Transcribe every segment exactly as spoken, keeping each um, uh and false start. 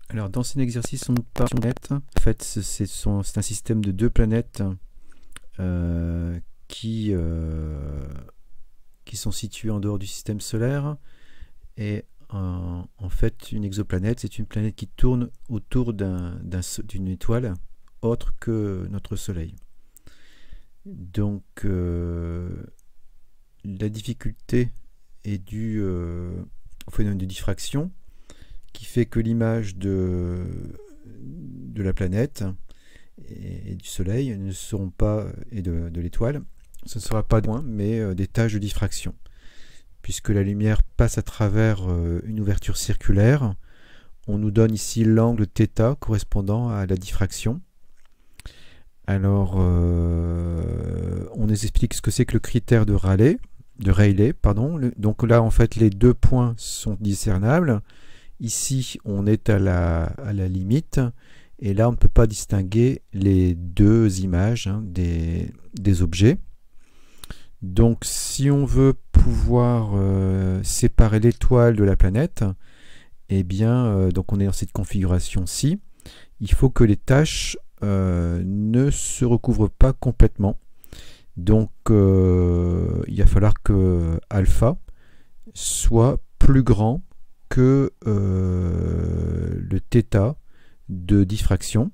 Alors dans cet exercice, on parle de planètes. En fait, c'est un système de deux planètes euh, qui, euh, qui sont situées en dehors du système solaire. Et en, en fait, une exoplanète, c'est une planète qui tourne autour d'un, d'un, d'une étoile autre que notre Soleil. Donc euh, la difficulté est due euh, au phénomène de diffraction, qui fait que l'image de, de la planète et, et du Soleil ne seront pas, et de, de l'étoile, ce ne sera pas loin, mais euh, des tâches de diffraction. Puisque la lumière passe à travers euh, une ouverture circulaire, on nous donne ici l'angle θ correspondant à la diffraction. Alors, euh, on nous explique ce que c'est que le critère de Rayleigh. De Rayleigh pardon. Le, donc là, en fait, les deux points sont discernables. Ici, on est à la, à la limite, et là, on ne peut pas distinguer les deux images hein, des, des objets. Donc, si on veut pouvoir euh, séparer l'étoile de la planète, eh bien, euh, donc on est dans cette configuration-ci, il faut que les tâches euh, ne se recouvrent pas complètement. Donc, euh, il va falloir que alpha soit plus grand que euh, le θ de diffraction.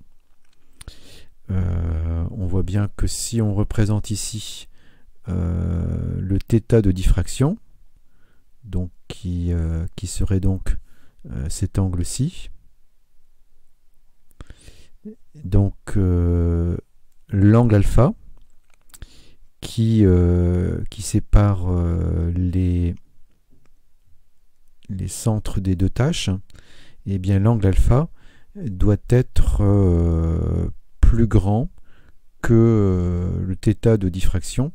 Euh, on voit bien que si on représente ici euh, le θ de diffraction, donc qui, euh, qui serait donc euh, cet angle-ci, donc euh, l'angle alpha qui, euh, qui sépare euh, les les centres des deux tâches, et eh bien l'angle alpha doit être euh, plus grand que euh, le θ de diffraction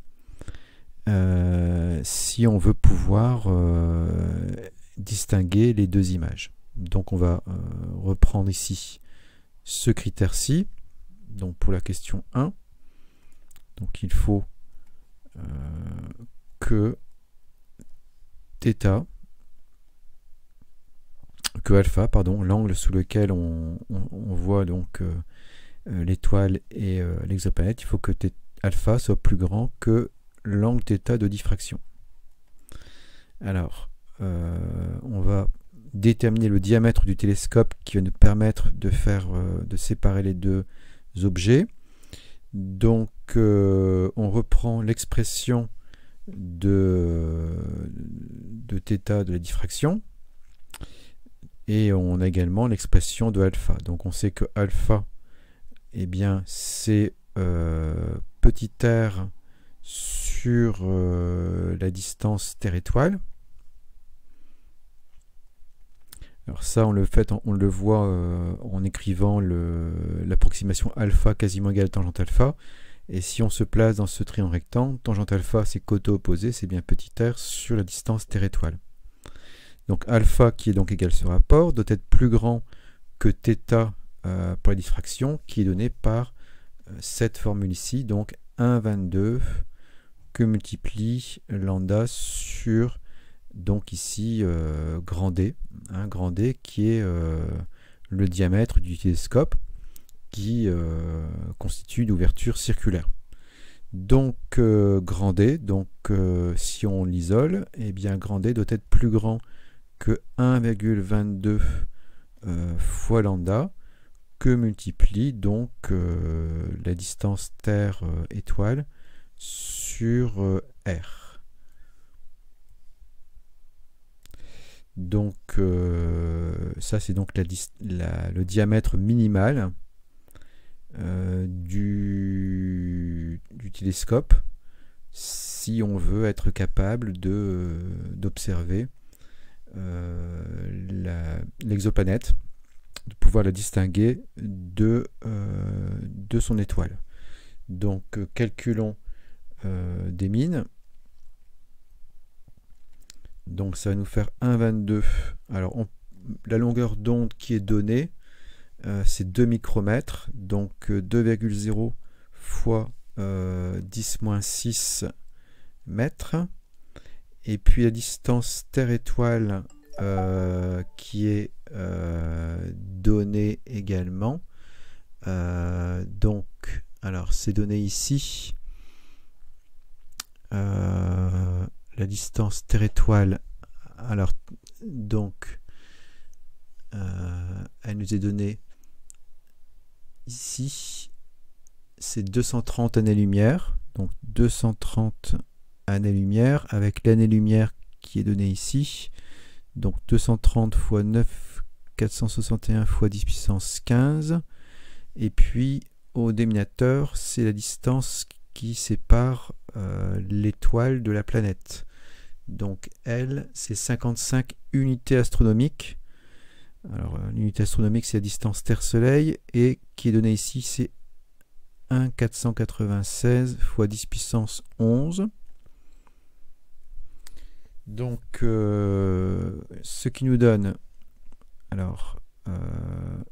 euh, si on veut pouvoir euh, distinguer les deux images. Donc on va euh, reprendre ici ce critère-ci, donc pour la question un. Donc il faut euh, que θ que alpha, pardon, l'angle sous lequel on, on, on voit donc euh, euh, l'étoile et euh, l'exoplanète, il faut que alpha soit plus grand que l'angle θ de diffraction. Alors, euh, on va déterminer le diamètre du télescope qui va nous permettre de faire, euh, de séparer les deux objets. Donc, euh, on reprend l'expression de, de θ de la diffraction. Et on a également l'expression de alpha. Donc on sait que alpha, eh bien, c'est euh, petit r sur euh, la distance Terre-étoile. Alors ça, on le, fait, on le voit euh, en écrivant l'approximation alpha quasiment égale à tangente alpha. Et si on se place dans ce triangle rectangle, tangente alpha, c'est côté opposé, c'est bien petit r sur la distance Terre-étoile. Donc alpha, qui est donc égal à ce rapport, doit être plus grand que θ euh, pour la diffraction, qui est donné par euh, cette formule ici, donc un virgule vingt-deux que multiplie lambda sur, donc ici, euh, grand D, hein, grand D qui est euh, le diamètre du télescope, qui euh, constitue une ouverture circulaire. Donc euh, grand D, donc euh, si on l'isole, eh bien grand D doit être plus grand que un virgule vingt-deux euh, fois lambda, que multiplie donc euh, la distance Terre-étoile euh, sur euh, R. Donc euh, ça c'est donc la, la, le diamètre minimal euh, du, du télescope si on veut être capable de d'observer Euh, l'exoplanète, de pouvoir la distinguer de, euh, de son étoile. Donc euh, calculons euh, des mines. Donc ça va nous faire un virgule vingt-deux. Alors on, la longueur d'onde qui est donnée, euh, c'est deux micromètres, donc euh, deux virgule zéro fois euh, dix moins six mètres. Et puis la distance Terre-étoile euh, qui est euh, donné également. Euh, donc, alors c'est donné ici. Euh, la distance Terre-étoile, alors donc euh, elle nous est donnée ici, c'est deux cent trente années-lumière, donc deux cent trente années-lumière avec l'année-lumière qui est donnée ici, donc deux cent trente fois neuf, quatre cent soixante et un fois dix puissance quinze, et puis au dénominateur c'est la distance qui sépare euh, l'étoile de la planète. Donc elle, c'est cinquante-cinq unités astronomiques. Alors l'unité astronomique, c'est la distance Terre-Soleil, et qui est donnée ici, c'est un virgule quatre cent quatre-vingt-seize fois dix puissance onze. Donc euh, ce qui nous donne, alors euh,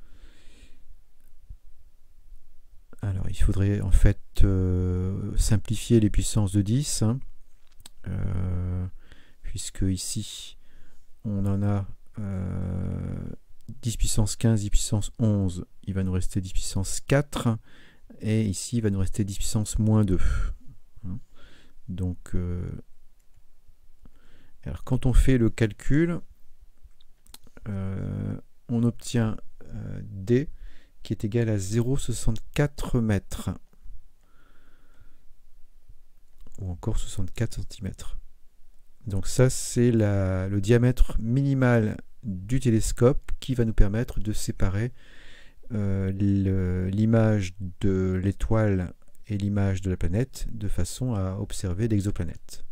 alors il faudrait en fait euh, simplifier les puissances de dix, hein, euh, puisque ici on en a euh, dix puissance quinze, dix puissance onze, il va nous rester dix puissance quatre, et ici il va nous rester dix puissance moins deux. Hein. Donc euh, alors quand on fait le calcul, euh, on obtient euh, D qui est égal à zéro virgule soixante-quatre mètres, ou encore soixante-quatre centimètres. Donc ça, c'est le diamètre minimal du télescope qui va nous permettre de séparer euh, l'image de l'étoile et l'image de la planète de façon à observer l'exoplanète.